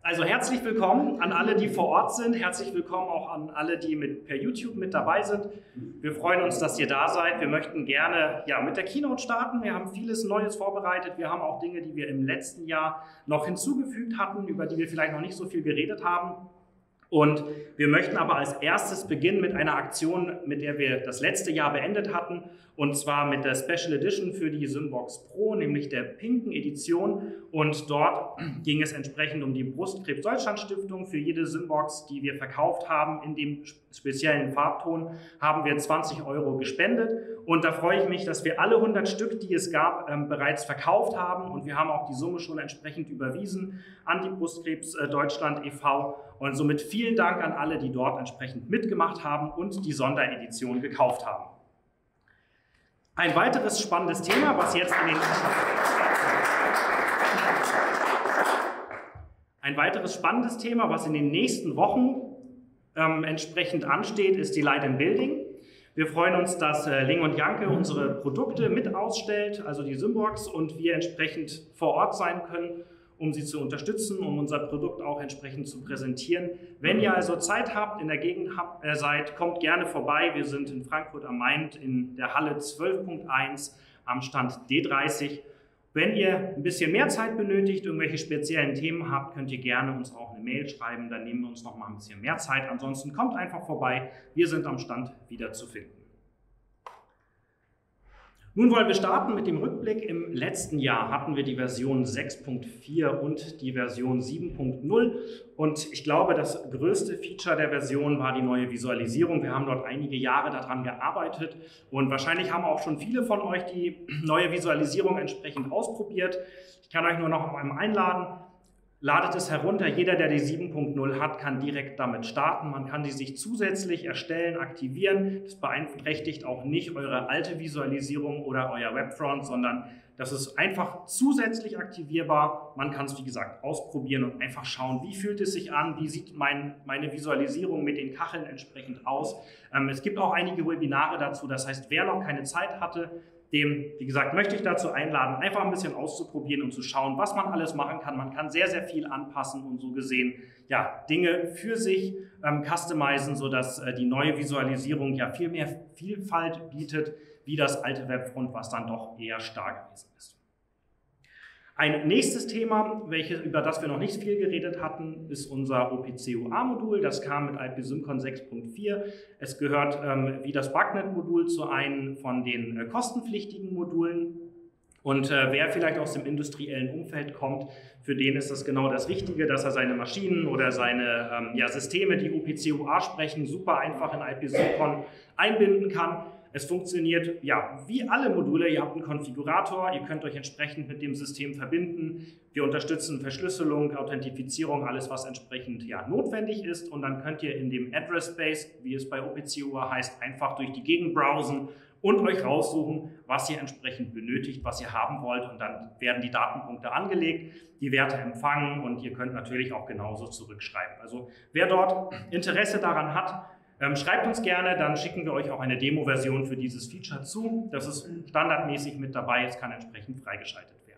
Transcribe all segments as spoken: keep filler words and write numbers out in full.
Also herzlich willkommen an alle, die vor Ort sind. Herzlich willkommen auch an alle, die mit, per YouTube mit dabei sind. Wir freuen uns, dass ihr da seid. Wir möchten gerne ja, mit der Keynote starten. Wir haben vieles Neues vorbereitet. Wir haben auch Dinge, die wir im letzten Jahr noch hinzugefügt hatten, über die wir vielleicht noch nicht so viel geredet haben. Und wir möchten aber als erstes beginnen mit einer Aktion, mit der wir das letzte Jahr beendet hatten, und zwar mit der Special Edition für die Symbox Pro, nämlich der pinken Edition. Und dort ging es entsprechend um die Brustkrebs Deutschland Stiftung. Für jede Symbox, die wir verkauft haben, in dem speziellen Farbton, haben wir zwanzig Euro gespendet. Und da freue ich mich, dass wir alle hundert Stück, die es gab, ähm, bereits verkauft haben. Und wir haben auch die Summe schon entsprechend überwiesen an die Brustkrebs Deutschland e V Und somit vielen Dank an alle, die dort entsprechend mitgemacht haben und die Sonderedition gekauft haben. Ein weiteres spannendes Thema, was jetzt in den Ein weiteres spannendes Thema, was in den nächsten Wochen ähm, entsprechend ansteht, ist die Light in Building. Wir freuen uns, dass äh, Ling und Janke unsere Produkte mit ausstellt, also die Symbox, und wir entsprechend vor Ort sein können, um sie zu unterstützen, um unser Produkt auch entsprechend zu präsentieren. Wenn ihr also Zeit habt, in der Gegend habt, äh, seid, kommt gerne vorbei. Wir sind in Frankfurt am Main in der Halle zwölf Punkt eins am Stand D dreißig. Wenn ihr ein bisschen mehr Zeit benötigt, irgendwelche speziellen Themen habt, könnt ihr gerne uns auch eine Mail schreiben, dann nehmen wir uns noch mal ein bisschen mehr Zeit. Ansonsten kommt einfach vorbei, wir sind am Stand wieder zu finden. Nun wollen wir starten mit dem Rückblick. Im letzten Jahr hatten wir die Version sechs Punkt vier und die Version sieben Punkt null. Und ich glaube, das größte Feature der Version war die neue Visualisierung. Wir haben dort einige Jahre daran gearbeitet und wahrscheinlich haben auch schon viele von euch die neue Visualisierung entsprechend ausprobiert. Ich kann euch nur noch einmal einladen. Ladet es herunter. Jeder, der die sieben Punkt null hat, kann direkt damit starten. Man kann sie sich zusätzlich erstellen, aktivieren. Das beeinträchtigt auch nicht eure alte Visualisierung oder euer Webfront, sondern das ist einfach zusätzlich aktivierbar. Man kann es, wie gesagt, ausprobieren und einfach schauen, wie fühlt es sich an, wie sieht mein, meine Visualisierung mit den Kacheln entsprechend aus. Ähm, es gibt auch einige Webinare dazu. Das heißt, wer noch keine Zeit hatte, dem, wie gesagt, möchte ich dazu einladen, einfach ein bisschen auszuprobieren und zu schauen, was man alles machen kann. Man kann sehr, sehr viel anpassen und so gesehen ja, Dinge für sich ähm, customizen, sodass äh, die neue Visualisierung ja viel mehr Vielfalt bietet, wie das alte Webfront, was dann doch eher starr gewesen ist. Ein nächstes Thema, welches, über das wir noch nicht viel geredet hatten, ist unser O P C U A-Modul. Das kam mit I P SymCon sechs Punkt vier. Es gehört ähm, wie das Bugnet-Modul zu einem von den äh, kostenpflichtigen Modulen. Und äh, wer vielleicht aus dem industriellen Umfeld kommt, für den ist das genau das Richtige, dass er seine Maschinen oder seine ähm, ja, Systeme, die O P C U A sprechen, super einfach in I P SymCon einbinden kann. Es funktioniert ja wie alle Module. Ihr habt einen Konfigurator, ihr könnt euch entsprechend mit dem System verbinden. Wir unterstützen Verschlüsselung, Authentifizierung, alles was entsprechend ja, notwendig ist. Und dann könnt ihr in dem Address Space, wie es bei O P C U A heißt, einfach durch die Gegend browsen und euch raussuchen, was ihr entsprechend benötigt, was ihr haben wollt. Und dann werden die Datenpunkte angelegt, die Werte empfangen und ihr könnt natürlich auch genauso zurückschreiben. Also wer dort Interesse daran hat, Ähm, schreibt uns gerne, dann schicken wir euch auch eine Demo-Version für dieses Feature zu. Das ist standardmäßig mit dabei, es kann entsprechend freigeschaltet werden.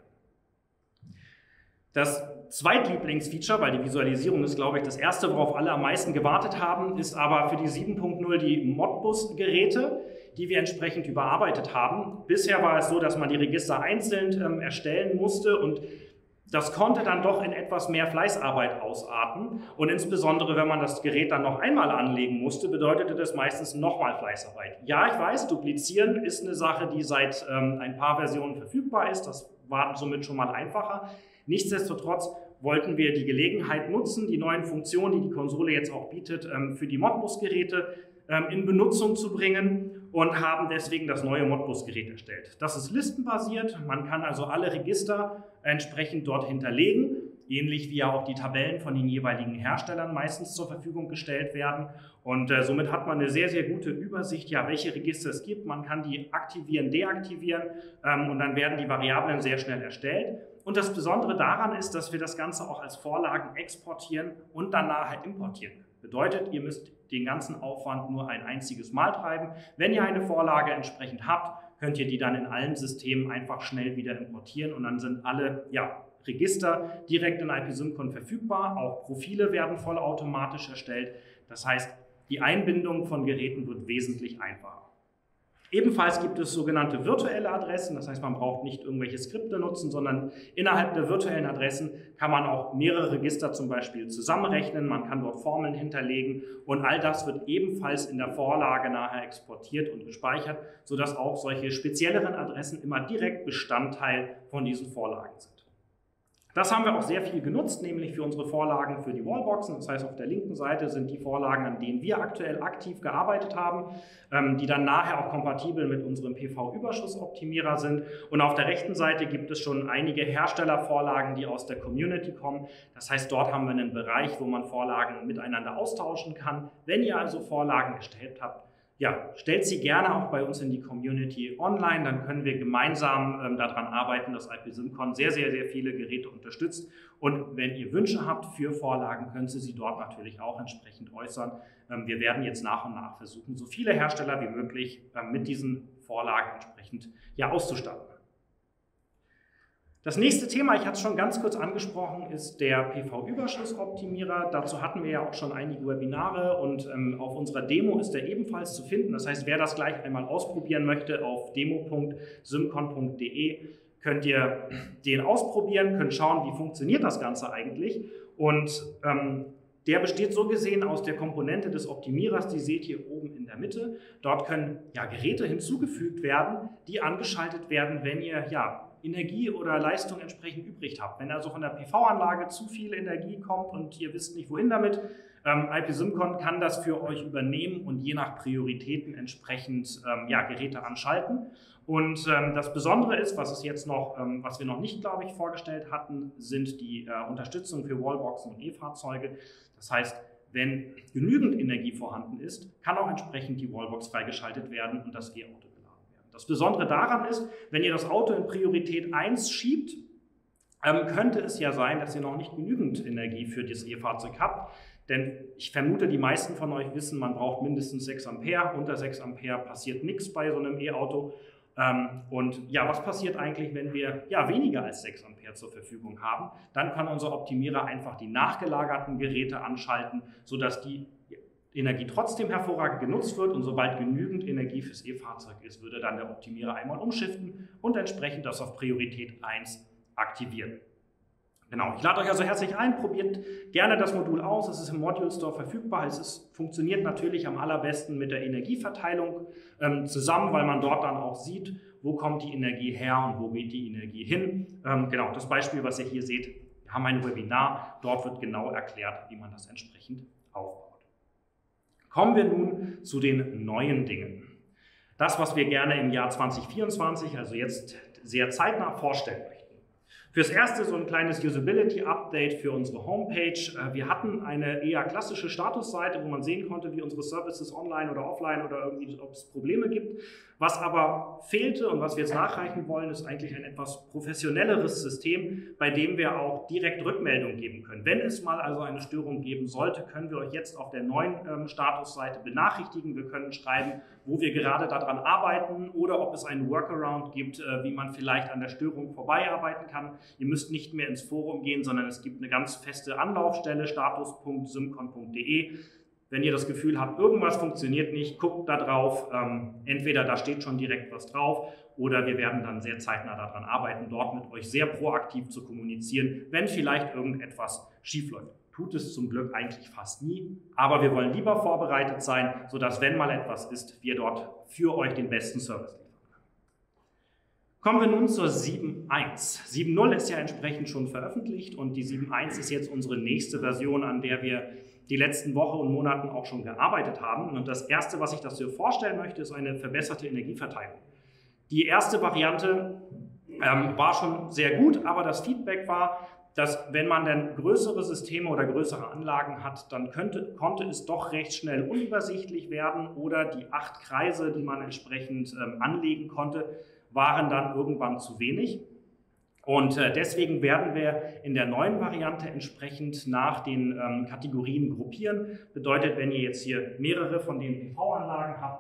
Das Zweitlieblingsfeature, weil die Visualisierung ist, glaube ich, das erste, worauf alle am meisten gewartet haben, ist aber für die sieben Punkt null die Modbus-Geräte, die wir entsprechend überarbeitet haben. Bisher war es so, dass man die Register einzeln ähm, erstellen musste und das konnte dann doch in etwas mehr Fleißarbeit ausarten und insbesondere, wenn man das Gerät dann noch einmal anlegen musste, bedeutete das meistens nochmal Fleißarbeit. Ja, ich weiß, duplizieren ist eine Sache, die seit ähm, ein paar Versionen verfügbar ist, das war somit schon mal einfacher. Nichtsdestotrotz wollten wir die Gelegenheit nutzen, die neuen Funktionen, die die Konsole jetzt auch bietet, ähm, für die Modbus-Geräte ähm, in Benutzung zu bringen und haben deswegen das neue Modbus-Gerät erstellt. Das ist listenbasiert, man kann also alle Register entsprechend dort hinterlegen, ähnlich wie ja auch die Tabellen von den jeweiligen Herstellern meistens zur Verfügung gestellt werden. Und äh, somit hat man eine sehr, sehr gute Übersicht, ja, welche Register es gibt. Man kann die aktivieren, deaktivieren ähm, und dann werden die Variablen sehr schnell erstellt. Und das Besondere daran ist, dass wir das Ganze auch als Vorlagen exportieren und dann nachher importieren können. Bedeutet, ihr müsst den ganzen Aufwand nur ein einziges Mal treiben. Wenn ihr eine Vorlage entsprechend habt, könnt ihr die dann in allen Systemen einfach schnell wieder importieren und dann sind alle ja, Register direkt in I P SymCon verfügbar. Auch Profile werden vollautomatisch erstellt. Das heißt, die Einbindung von Geräten wird wesentlich einfacher. Ebenfalls gibt es sogenannte virtuelle Adressen, das heißt, man braucht nicht irgendwelche Skripte nutzen, sondern innerhalb der virtuellen Adressen kann man auch mehrere Register zum Beispiel zusammenrechnen, man kann dort Formeln hinterlegen und all das wird ebenfalls in der Vorlage nachher exportiert und gespeichert, sodass auch solche spezielleren Adressen immer direkt Bestandteil von diesen Vorlagen sind. Das haben wir auch sehr viel genutzt, nämlich für unsere Vorlagen für die Wallboxen. Das heißt, auf der linken Seite sind die Vorlagen, an denen wir aktuell aktiv gearbeitet haben, die dann nachher auch kompatibel mit unserem P V-Überschussoptimierer sind. Und auf der rechten Seite gibt es schon einige Herstellervorlagen, die aus der Community kommen. Das heißt, dort haben wir einen Bereich, wo man Vorlagen miteinander austauschen kann. Wenn ihr also Vorlagen erstellt habt, ja, stellt sie gerne auch bei uns in die Community online, dann können wir gemeinsam ähm, daran arbeiten, dass I P SymCon sehr, sehr, sehr viele Geräte unterstützt. Und wenn ihr Wünsche habt für Vorlagen, könnt ihr sie dort natürlich auch entsprechend äußern. Ähm, wir werden jetzt nach und nach versuchen, so viele Hersteller wie möglich ähm, mit diesen Vorlagen entsprechend ja, auszustatten. Das nächste Thema, ich hatte es schon ganz kurz angesprochen, ist der P V-Überschussoptimierer. Dazu hatten wir ja auch schon einige Webinare und ähm, auf unserer Demo ist er ebenfalls zu finden. Das heißt, wer das gleich einmal ausprobieren möchte, auf demo punkt symcon punkt de könnt ihr den ausprobieren, könnt schauen, wie funktioniert das Ganze eigentlich. Und ähm, der besteht so gesehen aus der Komponente des Optimierers, die seht ihr oben in der Mitte. Dort können ja, Geräte hinzugefügt werden, die angeschaltet werden, wenn ihr ja, Energie oder Leistung entsprechend übrig habt. Wenn also von der P V-Anlage zu viel Energie kommt und ihr wisst nicht, wohin damit, ähm, I P SymCon kann das für euch übernehmen und je nach Prioritäten entsprechend ähm, ja, Geräte anschalten. Und ähm, das Besondere ist, was es jetzt noch, ähm, was wir noch nicht, glaube ich, vorgestellt hatten, sind die äh, Unterstützung für Wallboxen und E-Fahrzeuge. Das heißt, wenn genügend Energie vorhanden ist, kann auch entsprechend die Wallbox freigeschaltet werden und das E-Auto. Das Besondere daran ist, wenn ihr das Auto in Priorität eins schiebt, ähm, könnte es ja sein, dass ihr noch nicht genügend Energie für das E-Fahrzeug habt. Denn ich vermute, die meisten von euch wissen, man braucht mindestens sechs Ampere. Unter sechs Ampere passiert nichts bei so einem E-Auto. Ähm, und ja, was passiert eigentlich, wenn wir ja, weniger als sechs Ampere zur Verfügung haben? Dann kann unser Optimierer einfach die nachgelagerten Geräte anschalten, sodass die Energie trotzdem hervorragend genutzt wird und sobald genügend Energie fürs E-Fahrzeug ist, würde dann der Optimierer einmal umschiften und entsprechend das auf Priorität eins aktivieren. Genau, ich lade euch also herzlich ein, probiert gerne das Modul aus, es ist im Module Store verfügbar, es ist, funktioniert natürlich am allerbesten mit der Energieverteilung ähm, zusammen, weil man dort dann auch sieht, wo kommt die Energie her und wo geht die Energie hin. Ähm, genau, das Beispiel, was ihr hier seht, wir haben ein Webinar, dort wird genau erklärt, wie man das entsprechend aufbaut. Kommen wir nun zu den neuen Dingen. Das, was wir gerne im Jahr zwanzig vierundzwanzig, also jetzt sehr zeitnah vorstellen möchten. Fürs Erste so ein kleines Usability-Update für unsere Homepage. Wir hatten eine eher klassische Statusseite, wo man sehen konnte, wie unsere Services online oder offline oder irgendwie, ob es Probleme gibt. Was aber fehlte und was wir jetzt nachreichen wollen, ist eigentlich ein etwas professionelleres System, bei dem wir auch direkt Rückmeldung geben können. Wenn es mal also eine Störung geben sollte, können wir euch jetzt auf der neuen ähm, Statusseite benachrichtigen. Wir können schreiben, wo wir gerade daran arbeiten oder ob es einen Workaround gibt, äh, wie man vielleicht an der Störung vorbeiarbeiten kann. Ihr müsst nicht mehr ins Forum gehen, sondern es gibt eine ganz feste Anlaufstelle, status punkt symcon punkt de. Wenn ihr das Gefühl habt, irgendwas funktioniert nicht, guckt da drauf. Ähm, entweder da steht schon direkt was drauf oder wir werden dann sehr zeitnah daran arbeiten, dort mit euch sehr proaktiv zu kommunizieren, wenn vielleicht irgendetwas schiefläuft. Tut es zum Glück eigentlich fast nie, aber wir wollen lieber vorbereitet sein, sodass, wenn mal etwas ist, wir dort für euch den besten Service liefern. Kommen wir nun zur sieben Punkt eins. sieben Punkt null ist ja entsprechend schon veröffentlicht und die sieben Punkt eins ist jetzt unsere nächste Version, an der wir die letzten Wochen und Monaten auch schon gearbeitet haben. Und das Erste, was ich dazu vorstellen möchte, ist eine verbesserte Energieverteilung. Die erste Variante ähm, war schon sehr gut, aber das Feedback war, dass wenn man dann größere Systeme oder größere Anlagen hat, dann könnte, konnte es doch recht schnell unübersichtlich werden oder die acht Kreise, die man entsprechend ähm, anlegen konnte, waren dann irgendwann zu wenig. Und äh, deswegen werden wir in der neuen Variante entsprechend nach den ähm, Kategorien gruppieren. Bedeutet, wenn ihr jetzt hier mehrere von den P V-Anlagen habt,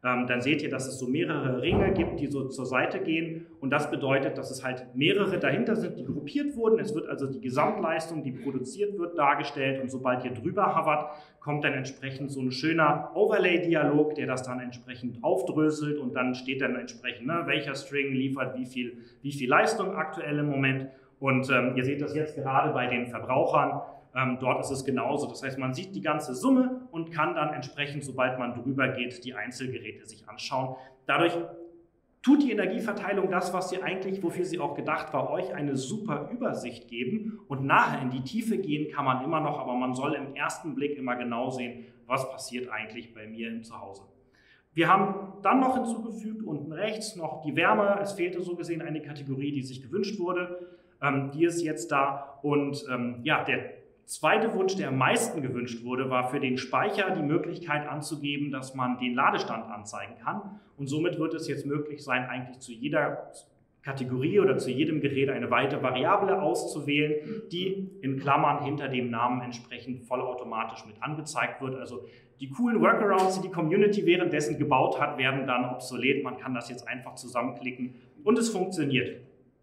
ähm, dann seht ihr, dass es so mehrere Ringe gibt, die so zur Seite gehen. Und das bedeutet, dass es halt mehrere dahinter sind, die gruppiert wurden. Es wird also die Gesamtleistung, die produziert wird, dargestellt. Und sobald ihr drüber hovert, kommt dann entsprechend so ein schöner Overlay-Dialog, der das dann entsprechend aufdröselt. Und dann steht dann entsprechend, ne, welcher String liefert wie viel, wie viel Leistung aktuell im Moment. Und ähm, ihr seht das jetzt gerade bei den Verbrauchern. Ähm, dort ist es genauso. Das heißt, man sieht die ganze Summe und kann dann entsprechend, sobald man drüber geht, die Einzelgeräte sich anschauen. Dadurch tut die Energieverteilung das, was sie eigentlich, wofür sie auch gedacht war, euch eine super Übersicht geben. Und nachher in die Tiefe gehen kann man immer noch, aber man soll im ersten Blick immer genau sehen, was passiert eigentlich bei mir im Zuhause. Wir haben dann noch hinzugefügt, unten rechts noch die Wärme. Es fehlte so gesehen eine Kategorie, die sich gewünscht wurde. Ähm, die ist jetzt da. Und ähm, ja, der zweite Wunsch, der am meisten gewünscht wurde, war für den Speicher die Möglichkeit anzugeben, dass man den Ladestand anzeigen kann. Und somit wird es jetzt möglich sein, eigentlich zu jeder Kategorie oder zu jedem Gerät eine weitere Variable auszuwählen, die in Klammern hinter dem Namen entsprechend vollautomatisch mit angezeigt wird. Also die coolen Workarounds, die die Community währenddessen gebaut hat, werden dann obsolet. Man kann das jetzt einfach zusammenklicken und es funktioniert.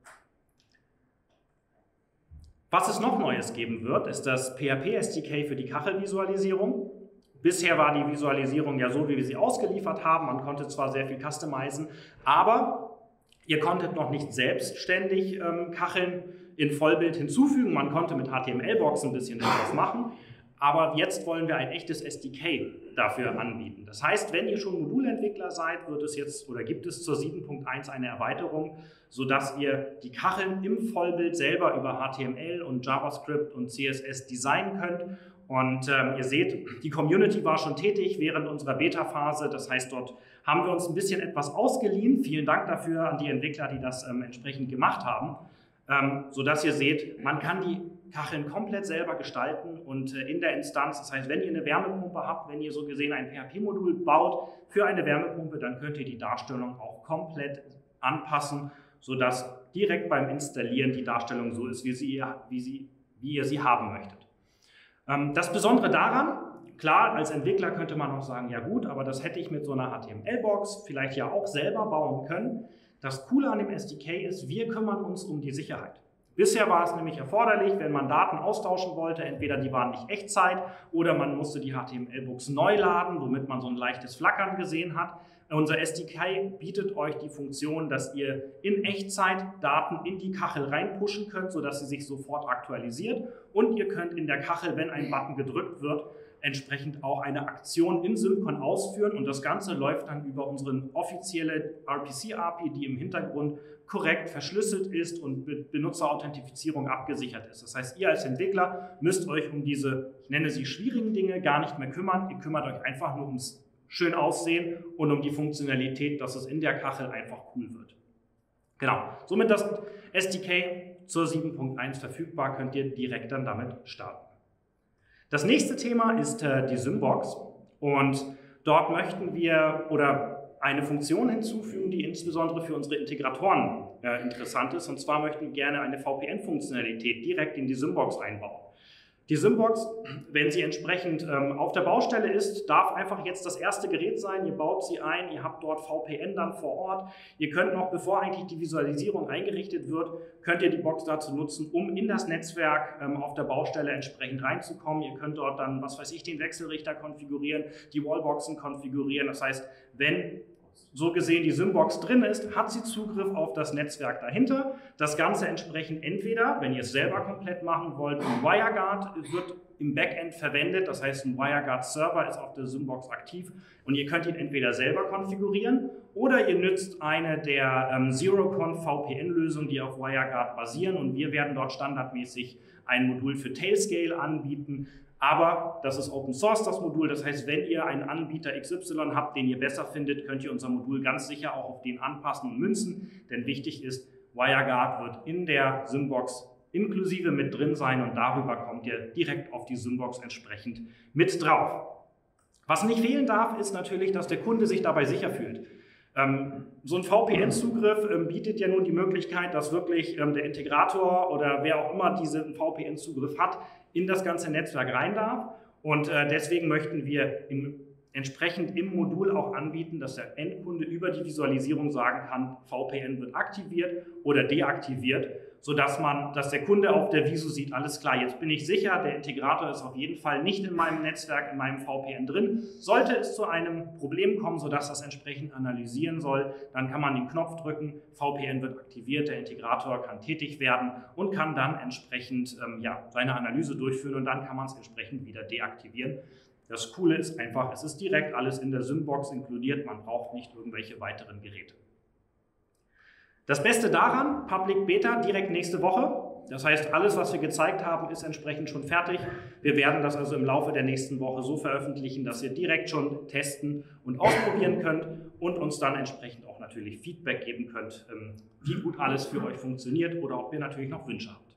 Was es noch Neues geben wird, ist das P H P S D K für die Kachelvisualisierung. Bisher war die Visualisierung ja so, wie wir sie ausgeliefert haben. Man konnte zwar sehr viel customizen, aber ihr konntet noch nicht selbstständig ähm, Kacheln in Vollbild hinzufügen. Man konnte mit H T M L-Box ein bisschen etwas machen. Aber jetzt wollen wir ein echtes S D K dafür anbieten. Das heißt, wenn ihr schon Modulentwickler seid, wird es jetzt oder gibt es zur sieben Punkt eins eine Erweiterung, sodass ihr die Kacheln im Vollbild selber über H T M L und JavaScript und C S S designen könnt. Und ähm, ihr seht, die Community war schon tätig während unserer Beta-Phase. Das heißt, dort haben wir uns ein bisschen etwas ausgeliehen. Vielen Dank dafür an die Entwickler, die das ähm, entsprechend gemacht haben, ähm, sodass ihr seht, man kann die Kacheln komplett selber gestalten und äh, in der Instanz, das heißt, wenn ihr eine Wärmepumpe habt, wenn ihr so gesehen ein P H P-Modul baut für eine Wärmepumpe, dann könnt ihr die Darstellung auch komplett anpassen, sodass direkt beim Installieren die Darstellung so ist, wie, sie, wie, sie, wie ihr sie haben möchtet. Ähm, das Besondere daran, klar, als Entwickler könnte man auch sagen, ja gut, aber das hätte ich mit so einer H T M L-Box vielleicht ja auch selber bauen können. Das Coole an dem S D K ist, wir kümmern uns um die Sicherheit. Bisher war es nämlich erforderlich, wenn man Daten austauschen wollte, entweder die waren nicht Echtzeit oder man musste die H T M L-Box neu laden, womit man so ein leichtes Flackern gesehen hat. Unser S D K bietet euch die Funktion, dass ihr in Echtzeit Daten in die Kachel reinpushen könnt, sodass sie sich sofort aktualisiert. Und ihr könnt in der Kachel, wenn ein Button gedrückt wird, entsprechend auch eine Aktion in Symcon ausführen. Und das Ganze läuft dann über unsere offizielle R P C-A P I, die im Hintergrund korrekt verschlüsselt ist und mit Benutzerauthentifizierung abgesichert ist. Das heißt, ihr als Entwickler müsst euch um diese, ich nenne sie schwierigen Dinge, gar nicht mehr kümmern. Ihr kümmert euch einfach nur ums schön Aussehen und um die Funktionalität, dass es in der Kachel einfach cool wird. Genau, somit das S D K zur sieben Punkt eins verfügbar, könnt ihr direkt dann damit starten. Das nächste Thema ist äh, die Symbox und dort möchten wir oder eine Funktion hinzufügen, die insbesondere für unsere Integratoren äh, interessant ist. Und zwar möchten wir gerne eine V P N-Funktionalität direkt in die Symbox einbauen. Die Symbox, wenn sie entsprechend ähm, auf der Baustelle ist, darf einfach jetzt das erste Gerät sein. Ihr baut sie ein, ihr habt dort V P N dann vor Ort. Ihr könnt noch, bevor eigentlich die Visualisierung eingerichtet wird, könnt ihr die Box dazu nutzen, um in das Netzwerk ähm, auf der Baustelle entsprechend reinzukommen. Ihr könnt dort dann, was weiß ich, den Wechselrichter konfigurieren, die Wallboxen konfigurieren. Das heißt, wenn so gesehen die Symbox drin ist, hat sie Zugriff auf das Netzwerk dahinter. Das Ganze entsprechend entweder, wenn ihr es selber komplett machen wollt, ein WireGuard wird im Backend verwendet. Das heißt, ein WireGuard-Server ist auf der Symbox aktiv und ihr könnt ihn entweder selber konfigurieren oder ihr nützt eine der ähm, ZeroConf V P N-Lösungen, die auf WireGuard basieren und wir werden dort standardmäßig ein Modul für Tailscale anbieten. Aber das ist Open Source, das Modul. Das heißt, wenn ihr einen Anbieter X Y habt, den ihr besser findet, könnt ihr unser Modul ganz sicher auch auf den anpassen und münzen. Denn wichtig ist, WireGuard wird in der Symbox inklusive mit drin sein und darüber kommt ihr direkt auf die Symbox entsprechend mit drauf. Was nicht fehlen darf, ist natürlich, dass der Kunde sich dabei sicher fühlt. Ähm, so ein V P N-Zugriff ähm, bietet ja nun die Möglichkeit, dass wirklich ähm, der Integrator oder wer auch immer diesen V P N-Zugriff hat, in das ganze Netzwerk rein darf. Und äh, deswegen möchten wir im entsprechend im Modul auch anbieten, dass der Endkunde über die Visualisierung sagen kann, V P N wird aktiviert oder deaktiviert, sodass man, dass der Kunde auf der Visu sieht, alles klar, jetzt bin ich sicher, der Integrator ist auf jeden Fall nicht in meinem Netzwerk, in meinem V P N drin. Sollte es zu einem Problem kommen, sodass das entsprechend analysieren soll, dann kann man den Knopf drücken, V P N wird aktiviert, der Integrator kann tätig werden und kann dann entsprechend ähm, ja, seine Analyse durchführen und dann kann man es entsprechend wieder deaktivieren. Das Coole ist einfach, es ist direkt alles in der Symbox inkludiert, man braucht nicht irgendwelche weiteren Geräte. Das Beste daran, Public Beta direkt nächste Woche. Das heißt, alles, was wir gezeigt haben, ist entsprechend schon fertig. Wir werden das also im Laufe der nächsten Woche so veröffentlichen, dass ihr direkt schon testen und ausprobieren könnt und uns dann entsprechend auch natürlich Feedback geben könnt, wie gut alles für euch funktioniert oder ob ihr natürlich noch Wünsche habt.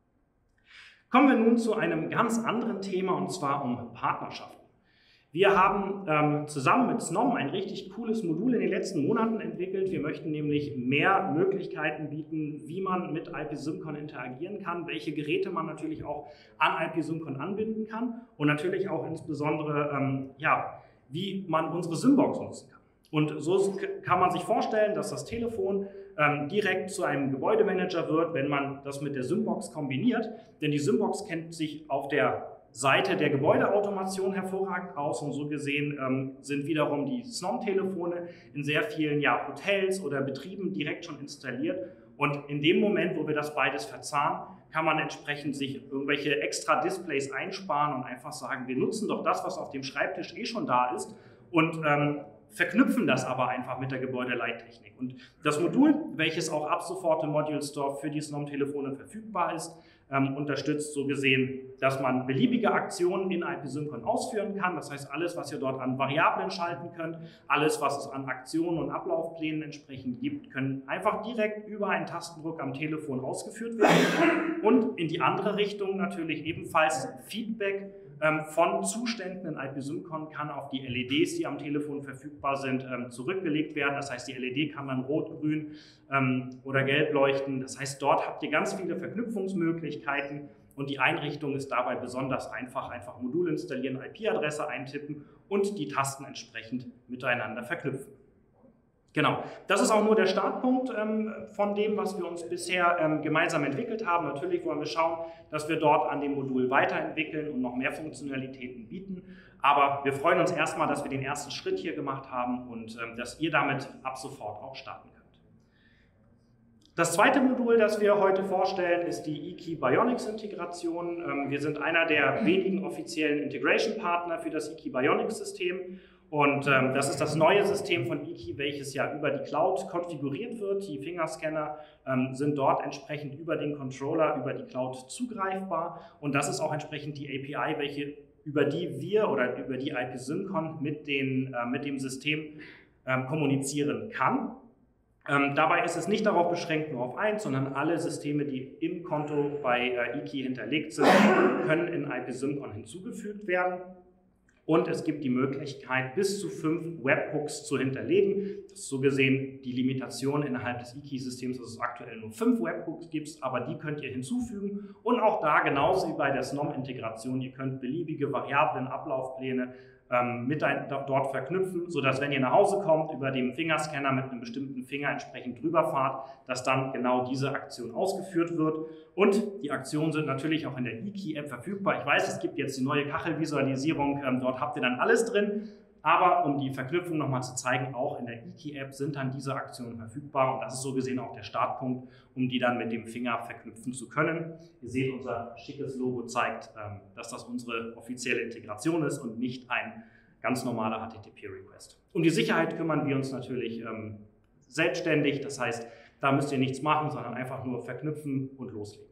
Kommen wir nun zu einem ganz anderen Thema, und zwar um Partnerschaften. Wir haben ähm, zusammen mit Snom ein richtig cooles Modul in den letzten Monaten entwickelt. Wir möchten nämlich mehr Möglichkeiten bieten, wie man mit I P Symcon interagieren kann, welche Geräte man natürlich auch an I P Symcon anbinden kann und natürlich auch insbesondere, ähm, ja, wie man unsere Symbox nutzen kann. Und so kann man sich vorstellen, dass das Telefon ähm, direkt zu einem Gebäudemanager wird, wenn man das mit der Symbox kombiniert. Denn die Symbox kennt sich auf der Seite der Gebäudeautomation hervorragend aus und so gesehen ähm, sind wiederum die Snom-Telefone in sehr vielen ja, Hotels oder Betrieben direkt schon installiert. Und in dem Moment, wo wir das beides verzahnen, kann man entsprechend sich irgendwelche extra Displays einsparen und einfach sagen, wir nutzen doch das, was auf dem Schreibtisch eh schon da ist und ähm, verknüpfen das aber einfach mit der Gebäudeleittechnik. Und das Modul, welches auch ab sofort im Module Store für die Snom-Telefone verfügbar ist, ähm, unterstützt so gesehen, dass man beliebige Aktionen in I P Symcon ausführen kann. Das heißt, alles, was ihr dort an Variablen schalten könnt, alles, was es an Aktionen und Ablaufplänen entsprechend gibt, können einfach direkt über einen Tastendruck am Telefon ausgeführt werden. Und in die andere Richtung natürlich ebenfalls Feedback von Zuständen in I P Symcon kann auf die L E Ds, die am Telefon verfügbar sind, zurückgelegt werden. Das heißt, die L E D kann dann rot, grün oder gelb leuchten. Das heißt, dort habt ihr ganz viele Verknüpfungsmöglichkeiten und die Einrichtung ist dabei besonders einfach. Einfach Modul installieren, I P-Adresse eintippen und die Tasten entsprechend miteinander verknüpfen. Genau, das ist auch nur der Startpunkt ähm, von dem, was wir uns bisher ähm, gemeinsam entwickelt haben. Natürlich wollen wir schauen, dass wir dort an dem Modul weiterentwickeln und noch mehr Funktionalitäten bieten. Aber wir freuen uns erstmal, dass wir den ersten Schritt hier gemacht haben und ähm, dass ihr damit ab sofort auch starten könnt. Das zweite Modul, das wir heute vorstellen, ist die eKey Bionics Integration. Ähm, wir sind einer der wenigen offiziellen Integration Partner für das eKey Bionics System. Und ähm, das ist das neue System von eKey, welches ja über die Cloud konfiguriert wird. Die Fingerscanner ähm, sind dort entsprechend über den Controller, über die Cloud zugreifbar. Und das ist auch entsprechend die A P I, welche, über die wir oder über die I P Symcon mit, den, äh, mit dem System ähm, kommunizieren kann. Ähm, dabei ist es nicht darauf beschränkt, nur auf eins, sondern alle Systeme, die im Konto bei äh, eKey hinterlegt sind, können in I P Symcon hinzugefügt werden. Und es gibt die Möglichkeit, bis zu fünf Webhooks zu hinterlegen. Das ist so gesehen die Limitation innerhalb des eKey-Systems, dass es aktuell nur fünf Webhooks gibt, aber die könnt ihr hinzufügen. Und auch da, genauso wie bei der Snom-Integration, ihr könnt beliebige Variablen, Ablaufpläne ähm, mit ein, dort verknüpfen, sodass, wenn ihr nach Hause kommt, über den Fingerscanner mit einem bestimmten Finger entsprechend drüber fahrt, dass dann genau diese Aktion ausgeführt wird. Und die Aktionen sind natürlich auch in der eKey-App verfügbar. Ich weiß, es gibt jetzt die neue Kachelvisualisierung, ähm, dort habt ihr dann alles drin. Aber um die Verknüpfung nochmal zu zeigen, auch in der eKey-App sind dann diese Aktionen verfügbar. Und das ist so gesehen auch der Startpunkt, um die dann mit dem Finger verknüpfen zu können. Ihr seht, unser schickes Logo zeigt, ähm, dass das unsere offizielle Integration ist und nicht ein ganz normaler H T T P-Request. Um die Sicherheit kümmern wir uns natürlich ähm, selbstständig. Das heißt, da müsst ihr nichts machen, sondern einfach nur verknüpfen und loslegen.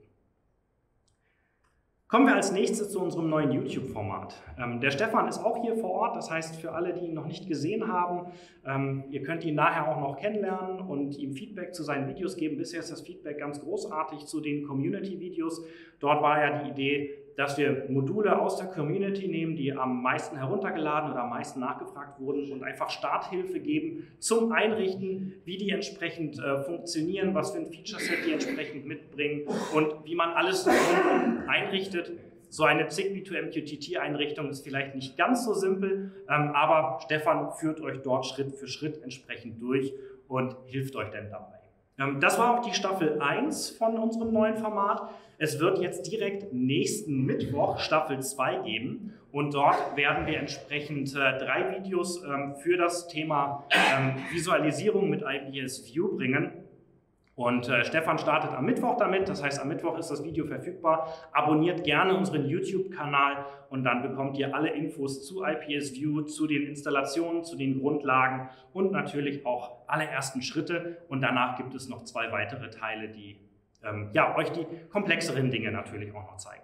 Kommen wir als nächstes zu unserem neuen YouTube-Format. Ähm, der Stefan ist auch hier vor Ort, das heißt, für alle, die ihn noch nicht gesehen haben, ähm, ihr könnt ihn nachher auch noch kennenlernen und ihm Feedback zu seinen Videos geben. Bisher ist das Feedback ganz großartig zu den Community-Videos. Dort war ja die Idee, dass wir Module aus der Community nehmen, die am meisten heruntergeladen oder am meisten nachgefragt wurden und einfach Starthilfe geben zum Einrichten, wie die entsprechend äh, funktionieren, was für ein Feature-Set die entsprechend mitbringen und wie man alles einrichtet, So eine Zigbee to M Q T T-Einrichtung ist vielleicht nicht ganz so simpel, ähm, aber Stefan führt euch dort Schritt für Schritt entsprechend durch und hilft euch dann dabei. Ähm, das war auch die Staffel eins von unserem neuen Format. Es wird jetzt direkt nächsten Mittwoch Staffel zwei geben und dort werden wir entsprechend äh, drei Videos ähm, für das Thema ähm, Visualisierung mit I P S View bringen. Und äh, Stefan startet am Mittwoch damit, das heißt am Mittwoch ist das Video verfügbar. Abonniert gerne unseren YouTube-Kanal und dann bekommt ihr alle Infos zu I P S View, zu den Installationen, zu den Grundlagen und natürlich auch alle ersten Schritte. Und danach gibt es noch zwei weitere Teile, die ähm, ja, euch die komplexeren Dinge natürlich auch noch zeigen.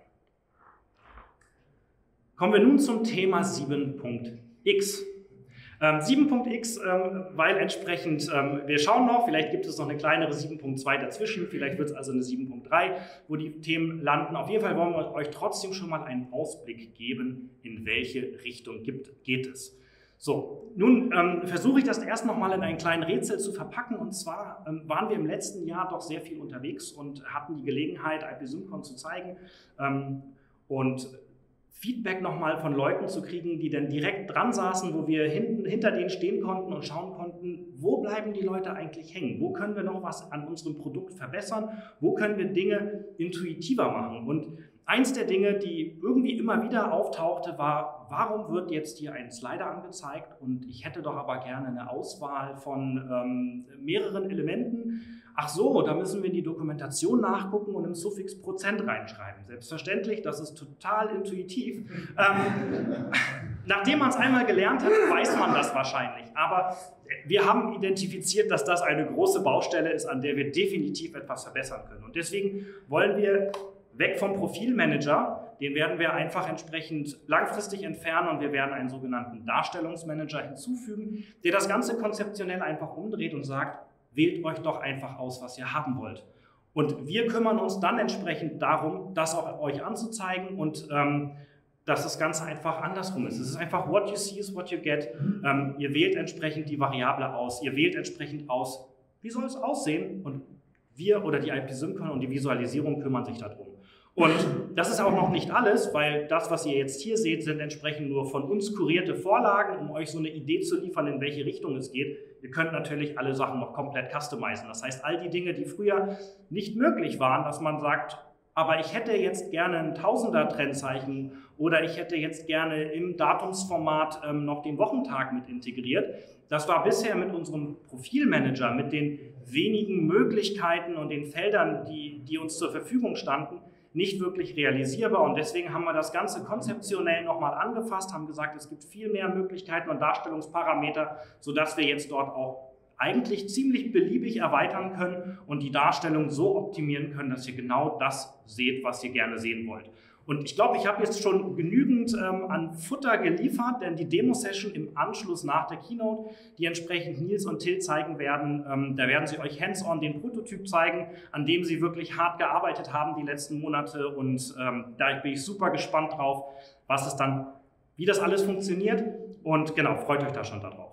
Kommen wir nun zum Thema sieben Punkt X. Ähm, sieben Punkt X, ähm, weil entsprechend, ähm, wir schauen noch, vielleicht gibt es noch eine kleinere sieben Punkt zwei dazwischen, vielleicht wird es also eine sieben Punkt drei, wo die Themen landen. Auf jeden Fall wollen wir euch trotzdem schon mal einen Ausblick geben, in welche Richtung gibt, geht es. So, nun ähm, versuche ich das erst noch mal in einen kleinen Rätsel zu verpacken, und zwar ähm, waren wir im letzten Jahr doch sehr viel unterwegs und hatten die Gelegenheit, I P SymCon zu zeigen ähm, und Feedback nochmal von Leuten zu kriegen, die dann direkt dran saßen, wo wir hinten, hinter denen stehen konnten und schauen konnten, wo bleiben die Leute eigentlich hängen? Wo können wir noch was an unserem Produkt verbessern? Wo können wir Dinge intuitiver machen? Und eins der Dinge, die irgendwie immer wieder auftauchte, war, warum wird jetzt hier ein Slider angezeigt? Und ich hätte doch aber gerne eine Auswahl von ähm, mehreren Elementen. Ach so, da müssen wir in die Dokumentation nachgucken und im Suffix Prozent reinschreiben. Selbstverständlich, das ist total intuitiv. Ähm, nachdem man es einmal gelernt hat, weiß man das wahrscheinlich. Aber wir haben identifiziert, dass das eine große Baustelle ist, an der wir definitiv etwas verbessern können. Und deswegen wollen wir weg vom Profilmanager, den werden wir einfach entsprechend langfristig entfernen und wir werden einen sogenannten Darstellungsmanager hinzufügen, der das Ganze konzeptionell einfach umdreht und sagt, wählt euch doch einfach aus, was ihr haben wollt. Und wir kümmern uns dann entsprechend darum, das auch euch anzuzeigen und ähm, dass das Ganze einfach andersrum ist. Es ist einfach what you see is what you get. Ähm, ihr wählt entsprechend die Variable aus, ihr wählt entsprechend aus, wie soll es aussehen, und wir oder die I P SymCon und die Visualisierung kümmern sich darum. Und das ist auch noch nicht alles, weil das, was ihr jetzt hier seht, sind entsprechend nur von uns kurierte Vorlagen, um euch so eine Idee zu liefern, in welche Richtung es geht. Ihr könnt natürlich alle Sachen noch komplett customizen. Das heißt, all die Dinge, die früher nicht möglich waren, dass man sagt, aber ich hätte jetzt gerne ein Tausender-Trennzeichen oder ich hätte jetzt gerne im Datumsformat ähm, noch den Wochentag mit integriert. Das war bisher mit unserem Profilmanager, mit den wenigen Möglichkeiten und den Feldern, die, die uns zur Verfügung standen, nicht wirklich realisierbar, und deswegen haben wir das Ganze konzeptionell nochmal angefasst, haben gesagt, es gibt viel mehr Möglichkeiten und Darstellungsparameter, sodass wir jetzt dort auch eigentlich ziemlich beliebig erweitern können und die Darstellung so optimieren können, dass ihr genau das seht, was ihr gerne sehen wollt. Und ich glaube, ich habe jetzt schon genügend ähm, an Futter geliefert, denn die Demo-Session im Anschluss nach der Keynote, die entsprechend Nils und Till zeigen werden, ähm, da werden sie euch hands-on den Prototyp zeigen, an dem sie wirklich hart gearbeitet haben die letzten Monate, und ähm, da bin ich super gespannt drauf, was es dann, wie das alles funktioniert, und genau, freut euch da schon darauf.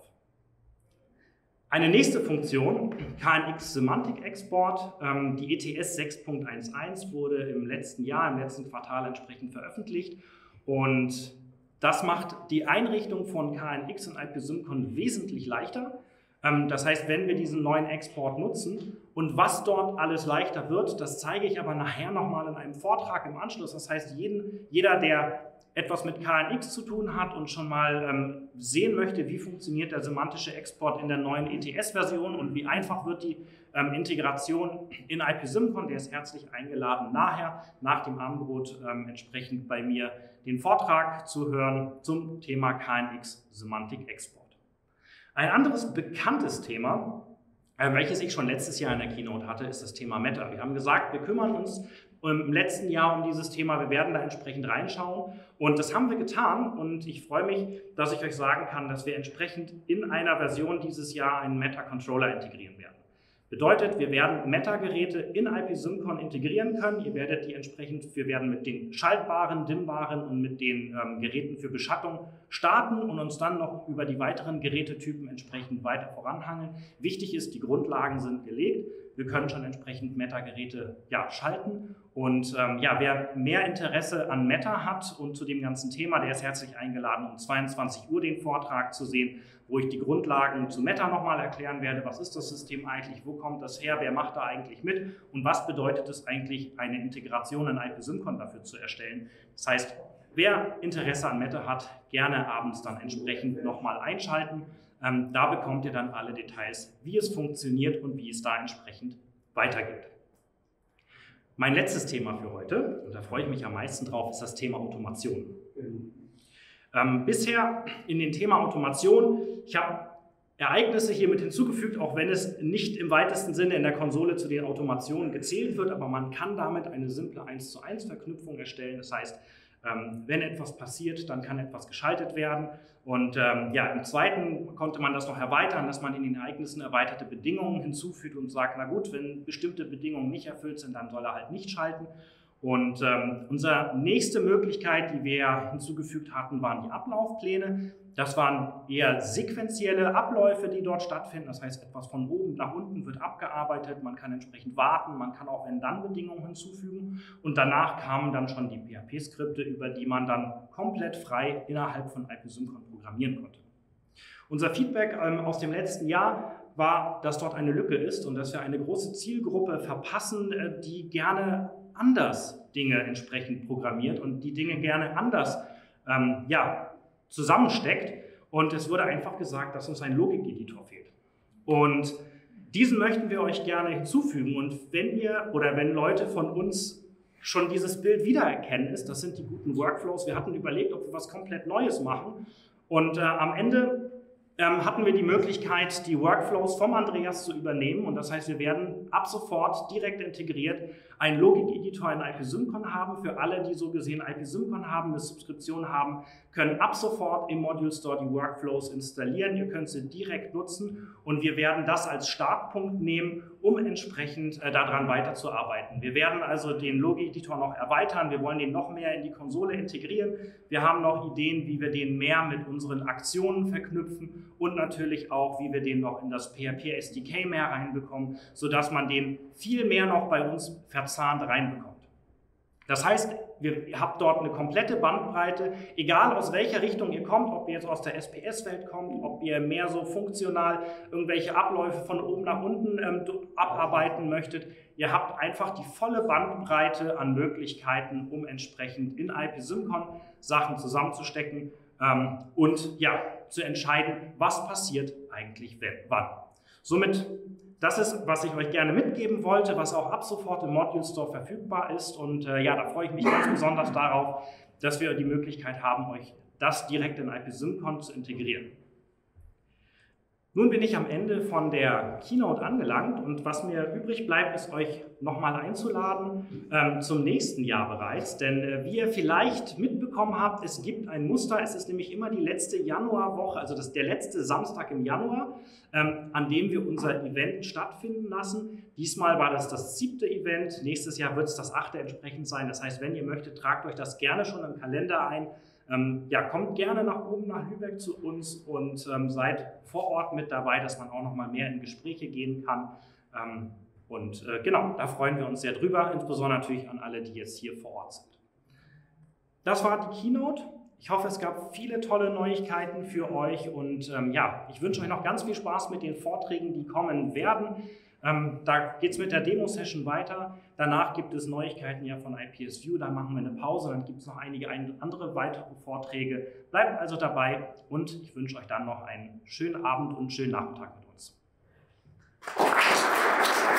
Eine nächste Funktion, K N X Semantic Export, ähm, die E T S sechs Punkt elf wurde im letzten Jahr, im letzten Quartal entsprechend veröffentlicht, und das macht die Einrichtung von K N X und I P SymCon wesentlich leichter. Ähm, das heißt, wenn wir diesen neuen Export nutzen, und was dort alles leichter wird, das zeige ich aber nachher nochmal in einem Vortrag im Anschluss. Das heißt, jeden, jeder, der etwas mit K N X zu tun hat und schon mal ähm, sehen möchte, wie funktioniert der semantische Export in der neuen E T S-Version und wie einfach wird die ähm, Integration in I P SymCon, der ist herzlich eingeladen, nachher, nach dem Abendbrot, ähm, entsprechend bei mir den Vortrag zu hören zum Thema K N X Semantic Export. Ein anderes bekanntes Thema, äh, welches ich schon letztes Jahr in der Keynote hatte, ist das Thema Meta. Wir haben gesagt, wir kümmern uns im letzten Jahr um dieses Thema, wir werden da entsprechend reinschauen, und das haben wir getan, und ich freue mich, dass ich euch sagen kann, dass wir entsprechend in einer Version dieses Jahr einen Meta-Controller integrieren werden. Bedeutet, wir werden Meta-Geräte in I P SymCon integrieren können. Ihr werdet die entsprechend, wir werden mit den schaltbaren, dimmbaren und mit den ähm, Geräten für Beschattung starten und uns dann noch über die weiteren Gerätetypen entsprechend weiter voranhangeln. Wichtig ist, die Grundlagen sind gelegt. Wir können schon entsprechend Meta-Geräte ja, schalten. Und ähm, ja, wer mehr Interesse an Meta hat und zu dem ganzen Thema, der ist herzlich eingeladen, um zweiundzwanzig Uhr den Vortrag zu sehen, wo ich die Grundlagen zu Meta nochmal erklären werde. Was ist das System eigentlich? Wo kommt das her? Wer macht da eigentlich mit? Und was bedeutet es eigentlich, eine Integration in I P SymCon dafür zu erstellen? Das heißt, wer Interesse an Meta hat, gerne abends dann entsprechend nochmal einschalten. Ähm, da bekommt ihr dann alle Details, wie es funktioniert und wie es da entsprechend weitergeht. Mein letztes Thema für heute, und da freue ich mich am meisten drauf, ist das Thema Automation. Ähm, bisher in dem Thema Automation, ich habe Ereignisse hier mit hinzugefügt, auch wenn es nicht im weitesten Sinne in der Konsole zu den Automationen gezählt wird, aber man kann damit eine simple eins zu eins Verknüpfung erstellen. Das heißt, ähm, wenn etwas passiert, dann kann etwas geschaltet werden. Und ähm, ja, im zweiten konnte man das noch erweitern, dass man in den Ereignissen erweiterte Bedingungen hinzufügt und sagt, na gut, wenn bestimmte Bedingungen nicht erfüllt sind, dann soll er halt nicht schalten. Und ähm, unsere nächste Möglichkeit, die wir hinzugefügt hatten, waren die Ablaufpläne. Das waren eher sequentielle Abläufe, die dort stattfinden. Das heißt, etwas von oben nach unten wird abgearbeitet. Man kann entsprechend warten, man kann auch Wenn-Dann-Bedingungen hinzufügen. Und danach kamen dann schon die P H P-Skripte, über die man dann komplett frei innerhalb von I P SymCon programmieren konnte. Unser Feedback ähm, aus dem letzten Jahr war, dass dort eine Lücke ist und dass wir eine große Zielgruppe verpassen, äh, die gerne anders Dinge entsprechend programmiert und die Dinge gerne anders ähm, ja, zusammensteckt. Und es wurde einfach gesagt, dass uns ein Logikeditor fehlt. Und diesen möchten wir euch gerne hinzufügen. Und wenn ihr oder wenn Leute von uns schon dieses Bild wiedererkennen ist, das sind die guten Workflows. Wir hatten überlegt, ob wir was komplett Neues machen. Und äh, am Ende ähm, hatten wir die Möglichkeit, die Workflows vom Andreas zu übernehmen. Und das heißt, wir werden ab sofort direkt integriert einen Logikeditor in I P SymCon haben. Für alle, die so gesehen I P SymCon haben, eine Subskription haben, können ab sofort im Module Store die Workflows installieren. Ihr könnt sie direkt nutzen und wir werden das als Startpunkt nehmen, um entsprechend äh, daran weiterzuarbeiten. Wir werden also den Logikeditor noch erweitern. Wir wollen den noch mehr in die Konsole integrieren. Wir haben noch Ideen, wie wir den mehr mit unseren Aktionen verknüpfen und natürlich auch, wie wir den noch in das P H P S D K mehr reinbekommen, sodass man den viel mehr noch bei uns verzahnt reinbekommt. Das heißt, ihr habt dort eine komplette Bandbreite, egal aus welcher Richtung ihr kommt, ob ihr jetzt aus der S P S-Welt kommt, ob ihr mehr so funktional irgendwelche Abläufe von oben nach unten ähm, abarbeiten möchtet. Ihr habt einfach die volle Bandbreite an Möglichkeiten, um entsprechend in I P SymCon Sachen zusammenzustecken ähm, und ja, zu entscheiden, was passiert eigentlich wenn, wann. Somit das ist, was ich euch gerne mitgeben wollte, was auch ab sofort im Module Store verfügbar ist. Und äh, ja, da freue ich mich ganz besonders darauf, dass wir die Möglichkeit haben, euch das direkt in I P SymCon zu integrieren. Nun bin ich am Ende von der Keynote angelangt und was mir übrig bleibt, ist euch nochmal einzuladen ähm, zum nächsten Jahr bereits. Denn äh, wie ihr vielleicht mitbekommen habt, es gibt ein Muster, es ist nämlich immer die letzte Januarwoche, also das, der letzte Samstag im Januar, ähm, an dem wir unser Event stattfinden lassen. Diesmal war das das siebte Event, nächstes Jahr wird es das achte entsprechend sein. Das heißt, wenn ihr möchtet, tragt euch das gerne schon im Kalender ein. Ähm, ja, kommt gerne nach oben nach Lübeck zu uns und ähm, seid vor Ort mit dabei, dass man auch noch mal mehr in Gespräche gehen kann. Ähm, und äh, genau, da freuen wir uns sehr drüber, insbesondere natürlich an alle, die jetzt hier vor Ort sind. Das war die Keynote. Ich hoffe, es gab viele tolle Neuigkeiten für euch und ähm, ja, ich wünsche euch noch ganz viel Spaß mit den Vorträgen, die kommen werden. Ähm, da geht es mit der Demo-Session weiter. Danach gibt es Neuigkeiten ja von I P S View, dann machen wir eine Pause, dann gibt es noch einige andere weitere Vorträge. Bleibt also dabei und ich wünsche euch dann noch einen schönen Abend und einen schönen Nachmittag mit uns.